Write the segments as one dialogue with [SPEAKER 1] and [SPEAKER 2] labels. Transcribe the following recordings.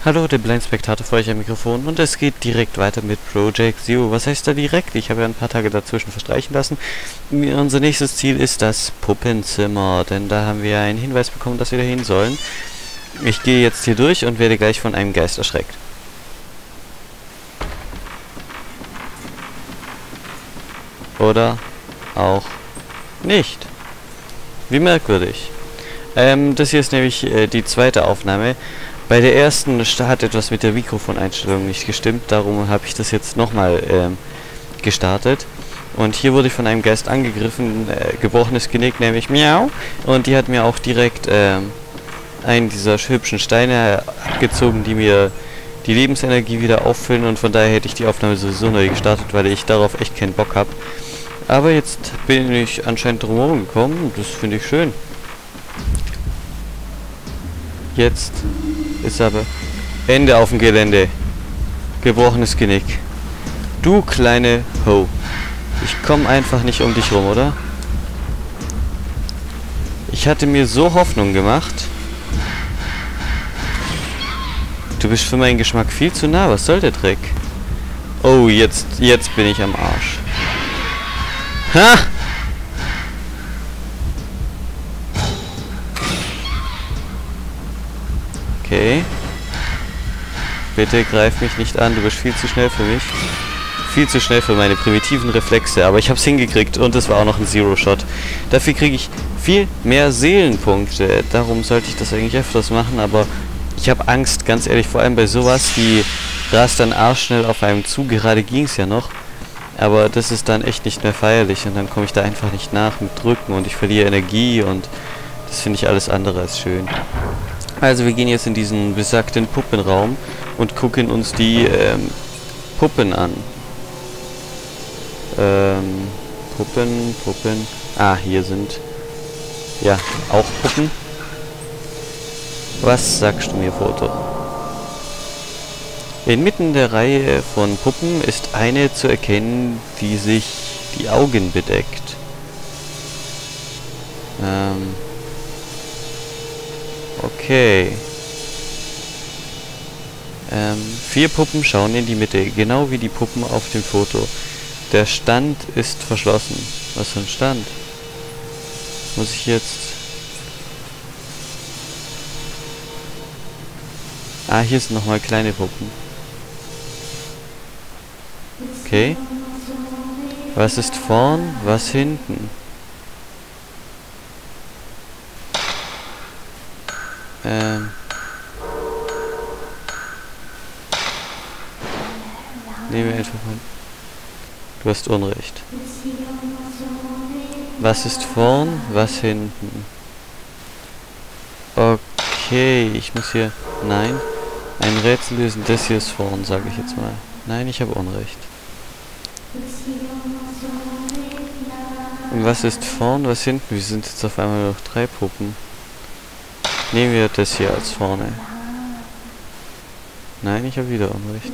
[SPEAKER 1] Hallo, der Blind Spectator für euch am Mikrofon und es geht direkt weiter mit Project Zero. Was heißt da direkt? Ich habe ja ein paar Tage dazwischen verstreichen lassen. Unser nächstes Ziel ist das Puppenzimmer, denn da haben wir einen Hinweis bekommen, dass wir da hin sollen. Ich gehe jetzt hier durch und werde gleich von einem Geist erschreckt. Oder auch nicht. Wie merkwürdig. Das hier ist nämlich die zweite Aufnahme. Bei der ersten hat etwas mit der Mikrofoneinstellung nicht gestimmt, darum habe ich das jetzt nochmal gestartet. Und hier wurde ich von einem Geist angegriffen, gebrochenes Genick, nämlich Miau. Und die hat mir auch direkt einen dieser hübschen Steine abgezogen, die mir die Lebensenergie wieder auffüllen. Und von daher hätte ich die Aufnahme sowieso neu gestartet, weil ich darauf echt keinen Bock habe. Aber jetzt bin ich anscheinend drumherum gekommen und das finde ich schön. Jetzt ist aber Ende auf dem Gelände. Gebrochenes Genick. Du kleine Ho. Ich komme einfach nicht um dich rum, oder? Ich hatte mir so Hoffnung gemacht. Du bist für meinen Geschmack viel zu nah. Was soll der Dreck? Oh, jetzt bin ich am Arsch. Ha! Okay. Bitte greif mich nicht an, du bist viel zu schnell für mich. Viel zu schnell für meine primitiven Reflexe, aber ich hab's hingekriegt und es war auch noch ein Zero-Shot. Dafür kriege ich viel mehr Seelenpunkte. Darum sollte ich das eigentlich öfters machen, aber ich habe Angst, ganz ehrlich, vor allem bei sowas, die rast dann arschschnell auf einem zu. Gerade ging's ja noch. Aber das ist dann echt nicht mehr feierlich und dann komme ich da einfach nicht nach mit Drücken und ich verliere Energie und das finde ich alles andere als schön. Also wir gehen jetzt in diesen besagten Puppenraum und gucken uns die Puppen an. Puppen. Ah, hier sind ja auch Puppen. Was sagst du mir, Foto? Inmitten der Reihe von Puppen ist eine zu erkennen, die sich die Augen bedeckt. Okay. 4 Puppen schauen in die Mitte, genau wie die Puppen auf dem Foto. Der Stand ist verschlossen. Was für ein Stand? Muss ich jetzt... Ah, hier sind nochmal kleine Puppen. Okay. Was ist vorn, was hinten? Nehmen wir einfach mal. Du hast Unrecht. Was ist vorn, was hinten? Okay, ich muss hier... Nein. Ein Rätsel lösen. Das hier ist vorn, sage ich jetzt mal. Nein, ich habe Unrecht. Und was ist vorn, was hinten? Wir sind jetzt auf einmal noch 3 Puppen. Nehmen wir das hier als vorne. Nein, ich habe wieder Unrecht.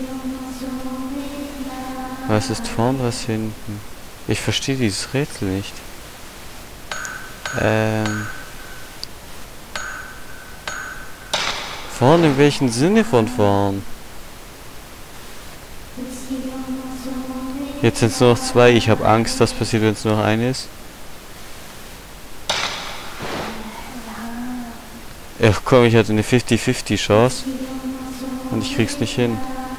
[SPEAKER 1] Was ist vorn, was hinten? Ich verstehe dieses Rätsel nicht. Vorn, in welchem Sinne von vorn? Jetzt sind es nur noch 2. Ich habe Angst, was passiert, wenn es nur noch eine ist. Ach komm, ich hatte eine 50-50 Chance. Und ich krieg's nicht hin.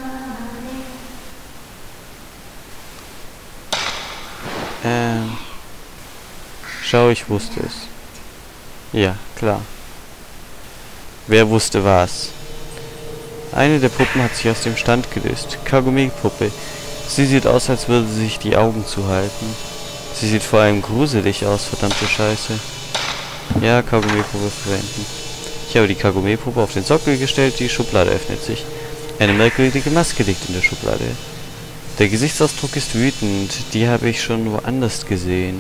[SPEAKER 1] Schau, ich wusste es. Ja, klar. Wer wusste was? Eine der Puppen hat sich aus dem Stand gelöst. Kagome-Puppe. Sie sieht aus, als würde sie sich die Augen zuhalten. Sie sieht vor allem gruselig aus, verdammte Scheiße. Ja, Kagome-Puppe verwenden. Ich habe die Kagome-Puppe auf den Sockel gestellt, die Schublade öffnet sich. Eine merkwürdige Maske liegt in der Schublade. Der Gesichtsausdruck ist wütend. Die habe ich schon woanders gesehen.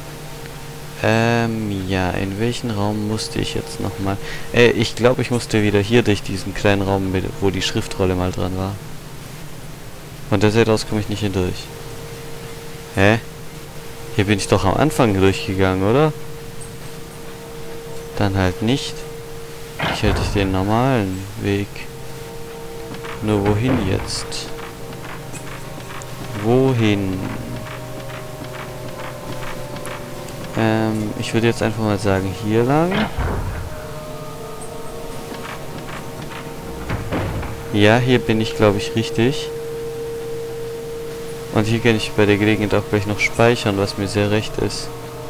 [SPEAKER 1] Ja, in welchen Raum musste ich jetzt nochmal? Ich glaube, ich musste wieder hier durch diesen kleinen Raum, wo die Schriftrolle mal dran war. Von der Seite aus komme ich nicht hindurch. Hä? Hier bin ich doch am Anfang durchgegangen, oder? Dann halt nicht. Ich hätte den normalen Weg. Nur wohin jetzt? Wohin? Ich würde jetzt einfach mal sagen, hier lang. Ja, hier bin ich, glaube ich, richtig. Und hier kann ich bei der Gelegenheit auch gleich noch speichern, was mir sehr recht ist.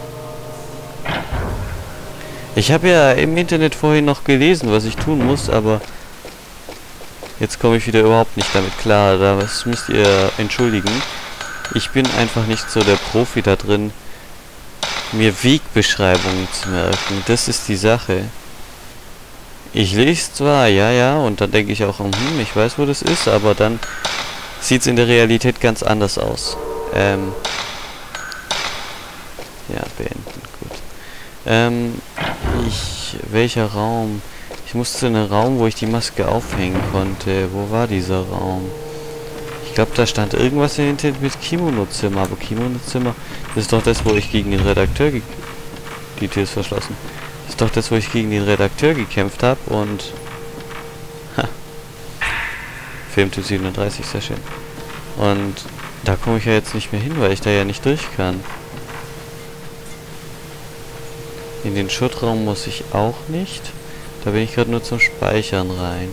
[SPEAKER 1] Ich habe ja im Internet vorhin noch gelesen, was ich tun muss, aber jetzt komme ich wieder überhaupt nicht damit klar. Das müsst ihr entschuldigen. Ich bin einfach nicht so der Profi da drin, mir Wegbeschreibungen zu merken. Das ist die Sache. Ich lese zwar, ja, und dann denke ich auch, ich weiß, wo das ist, aber dann sieht es in der Realität ganz anders aus. Ja, beenden, gut. Welcher Raum? Ich musste zu einem Raum, wo ich die Maske aufhängen konnte. Wo war dieser Raum? Ich glaube, da stand irgendwas im Internet mit Kimono-Zimmer, aber Kimono-Zimmer, das ist doch das, wo ich gegen den Redakteur die Tür ist verschlossen. Das ist doch das, wo ich gegen den Redakteur gekämpft habe und... Ha. Filmtyp 37, sehr schön. Und da komme ich ja jetzt nicht mehr hin, weil ich da ja nicht durch kann. In den Schuttraum muss ich auch nicht. Da bin ich gerade nur zum Speichern rein.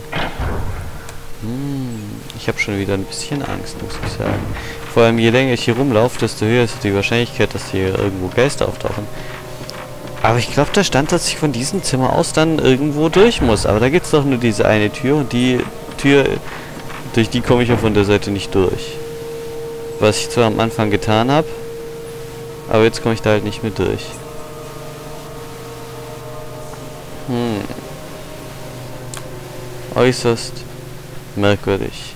[SPEAKER 1] Ich habe schon wieder ein bisschen Angst, muss ich sagen. Vor allem, je länger ich hier rumlaufe, desto höher ist die Wahrscheinlichkeit, dass hier irgendwo Geister auftauchen. Aber ich glaube, da stand, dass ich von diesem Zimmer aus dann irgendwo durch muss. Aber da gibt es doch nur diese eine Tür und die Tür, durch die komme ich ja von der Seite nicht durch. Was ich zwar am Anfang getan habe, aber jetzt komme ich da halt nicht mehr durch. Äußerst merkwürdig.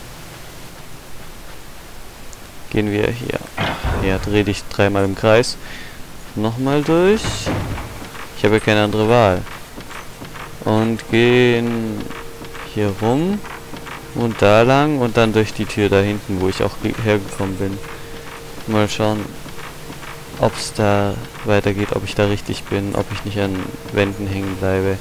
[SPEAKER 1] Gehen wir hier. Ja, dreh dich dreimal im Kreis. Nochmal durch. Ich habe ja keine andere Wahl. Und gehen hier rum. Und da lang. Und dann durch die Tür da hinten, wo ich auch hergekommen bin. Mal schauen, ob es da weitergeht, ob ich da richtig bin, ob ich nicht an Wänden hängen bleibe.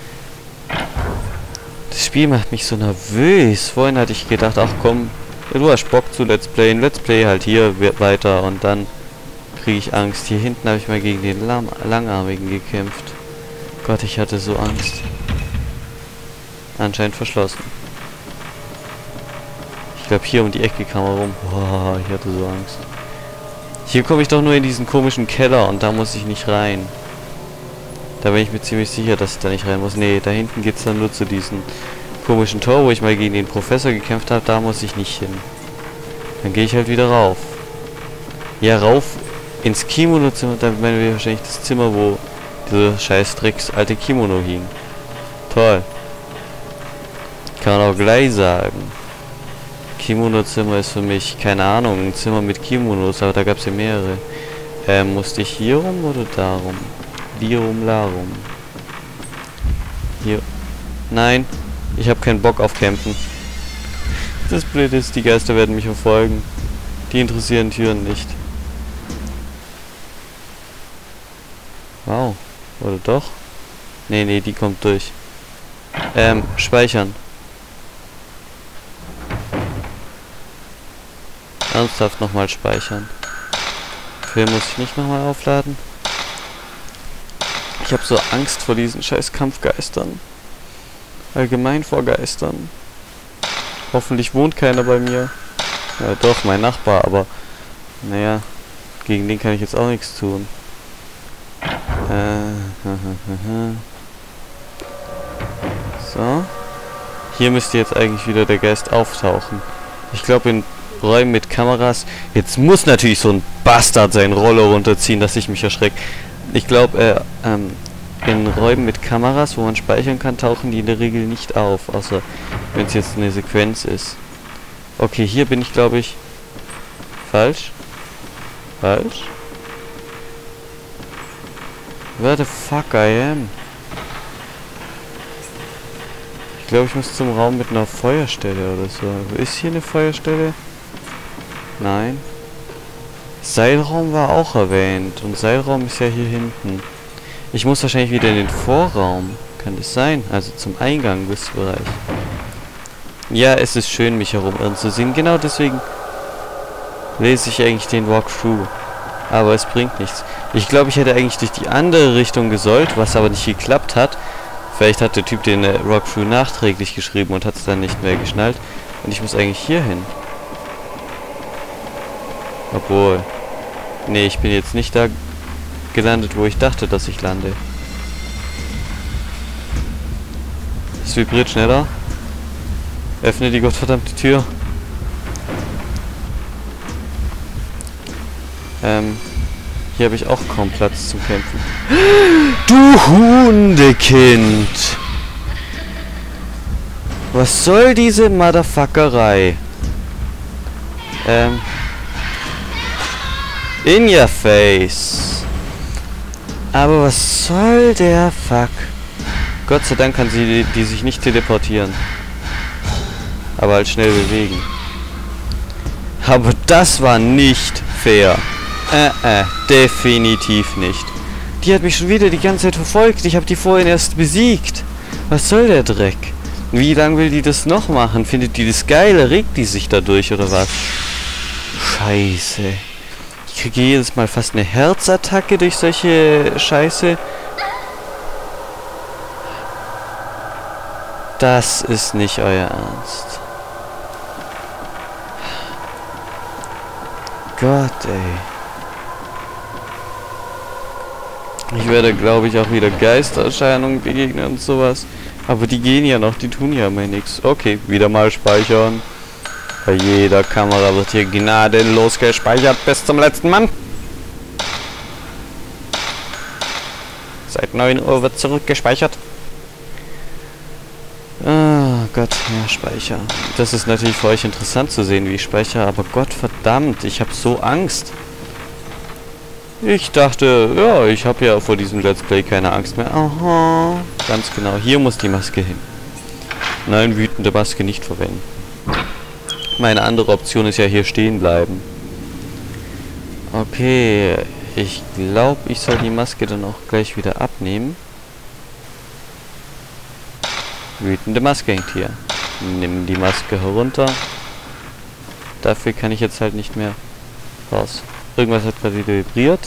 [SPEAKER 1] Das Spiel macht mich so nervös. Vorhin hatte ich gedacht, ach komm, du hast Bock zu Let's Playen. Let's Play halt hier weiter und dann kriege ich Angst. Hier hinten habe ich mal gegen den Langarmigen gekämpft. Gott, ich hatte so Angst. Anscheinend verschlossen. Ich glaube, hier um die Ecke kam er rum. Boah, ich hatte so Angst. Hier komme ich doch nur in diesen komischen Keller und da muss ich nicht rein. Da bin ich mir ziemlich sicher, dass ich da nicht rein muss. Nee, da hinten geht es dann nur zu diesem komischen Tor, wo ich mal gegen den Professor gekämpft habe. Da muss ich nicht hin. Dann gehe ich halt wieder rauf. Ja, rauf ins Kimono-Zimmer. Dann meinen wir wahrscheinlich das Zimmer, wo diese scheiß Drecks alte Kimono hing. Toll. Kann man auch gleich sagen. Kimono-Zimmer ist für mich, keine Ahnung, ein Zimmer mit Kimonos, aber da gab es ja mehrere. Musste ich hier rum oder da rum? Lirum Larum. Hier. Nein, ich habe keinen Bock auf Campen. Das Blöde ist, die Geister werden mich verfolgen. Die interessieren Türen nicht. Wow. Oder doch? Nee, die kommt durch. Speichern. Ernsthaft nochmal speichern. Film muss ich nicht nochmal aufladen. Ich habe so Angst vor diesen scheiß Kampfgeistern. Allgemein vor Geistern. Hoffentlich wohnt keiner bei mir. Ja, doch, mein Nachbar, aber naja, gegen den kann ich jetzt auch nichts tun. So. Hier müsste jetzt eigentlich wieder der Geist auftauchen. Ich glaube, in Räumen mit Kameras... Jetzt muss natürlich so ein Bastard seinen Roller runterziehen, dass ich mich erschrecke. Ich glaube, in Räumen mit Kameras, wo man speichern kann, tauchen die in der Regel nicht auf. Außer wenn es jetzt eine Sequenz ist. Okay, hier bin ich, glaube ich... Falsch? Falsch? Where the fuck I am? Ich glaube, ich muss zum Raum mit einer Feuerstelle oder so. Ist hier eine Feuerstelle? Nein. Seilraum war auch erwähnt. Und Seilraum ist ja hier hinten. Ich muss wahrscheinlich wieder in den Vorraum. Kann das sein? Also zum Eingang des Bereichs. Ja, es ist schön, mich herumirren zu sehen. Genau deswegen lese ich eigentlich den Walkthrough. Aber es bringt nichts. Ich glaube, ich hätte eigentlich durch die andere Richtung gesollt, was aber nicht geklappt hat. Vielleicht hat der Typ den Walkthrough nachträglich geschrieben und hat es dann nicht mehr geschnallt. Und ich muss eigentlich hier hin. Obwohl... Nee, ich bin jetzt nicht da gelandet, wo ich dachte, dass ich lande. Es vibriert schneller. Öffne die gottverdammte Tür. Hier habe ich auch kaum Platz zum Kämpfen. Du Hundekind! Was soll diese Motherfuckerei? In your face. Aber was soll der Fuck? Gott sei Dank kann sie die sich nicht teleportieren. Aber halt schnell bewegen. Aber das war nicht fair. Definitiv nicht. Die hat mich schon wieder die ganze Zeit verfolgt. Ich habe die vorhin erst besiegt. Was soll der Dreck? Wie lange will die das noch machen? Findet die das geil? Regt die sich dadurch oder was? Scheiße. Ich kriege jedes Mal fast eine Herzattacke durch solche Scheiße. Das ist nicht euer Ernst. Gott, ey. Ich werde, glaube ich, auch wieder Geistererscheinungen begegnen und sowas. Aber die gehen ja noch, die tun ja mir nichts. Okay, wieder mal speichern. Bei jeder Kamera wird hier gnadenlos gespeichert bis zum letzten Mann. Seit 9 Uhr wird zurückgespeichert. Ah, Gott, ja, Speicher. Das ist natürlich für euch interessant zu sehen, wie ich speichere, aber Gott verdammt, ich habe so Angst. Ich dachte, ja, ich habe ja vor diesem Let's Play keine Angst mehr. Aha, ganz genau. Hier muss die Maske hin. Nein, wütende Maske nicht verwenden. Meine andere Option ist ja hier stehen bleiben. Okay, ich glaube, ich soll die Maske dann auch gleich wieder abnehmen. Wütende Maske hängt hier. Nimm die Maske herunter. Dafür kann ich jetzt halt nicht mehr raus. Irgendwas hat gerade wieder vibriert.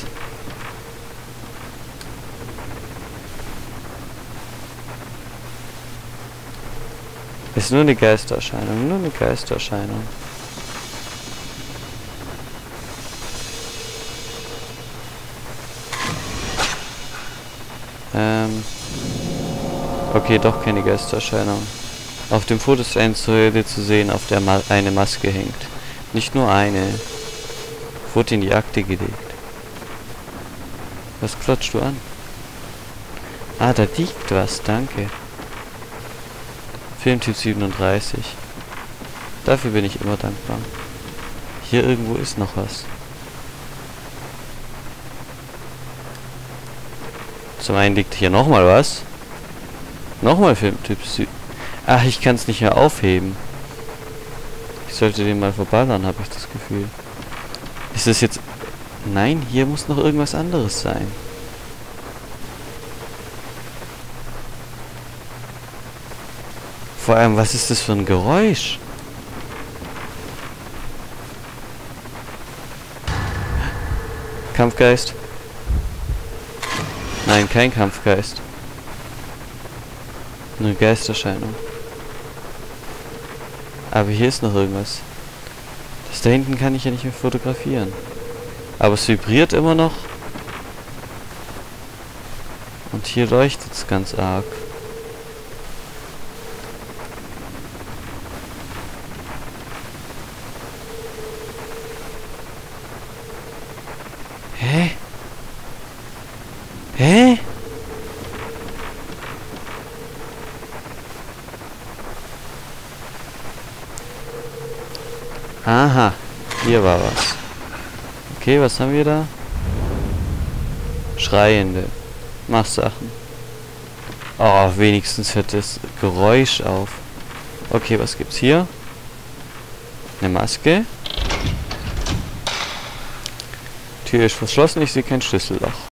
[SPEAKER 1] Ist nur eine Geistererscheinung, nur eine Geistererscheinung. Okay, doch keine Geistererscheinung. Auf dem Foto ist eine Säule zu sehen, auf der eine Maske hängt. Nicht nur eine. Wurde in die Akte gelegt. Was klotschst du an? Ah, da liegt was, danke. Filmtyp 37. Dafür bin ich immer dankbar. Hier irgendwo ist noch was. Zum einen liegt hier nochmal was. Nochmal Filmtyp 7. Ach, ich kann es nicht mehr aufheben. Ich sollte den mal verballern, habe ich das Gefühl. Ist das jetzt... Nein, hier muss noch irgendwas anderes sein. Vor allem, was ist das für ein Geräusch? Kampfgeist? Nein, kein Kampfgeist. Eine Geisterscheinung. Aber hier ist noch irgendwas. Das da hinten kann ich ja nicht mehr fotografieren. Aber es vibriert immer noch. Und hier leuchtet es ganz arg. Hä? Hä? Aha, hier war was. Okay, was haben wir da? Schreiende. Machsachen. Oh, wenigstens hört das Geräusch auf. Okay, was gibt's hier? Eine Maske. Tür ist verschlossen, ich sehe kein Schlüsselloch.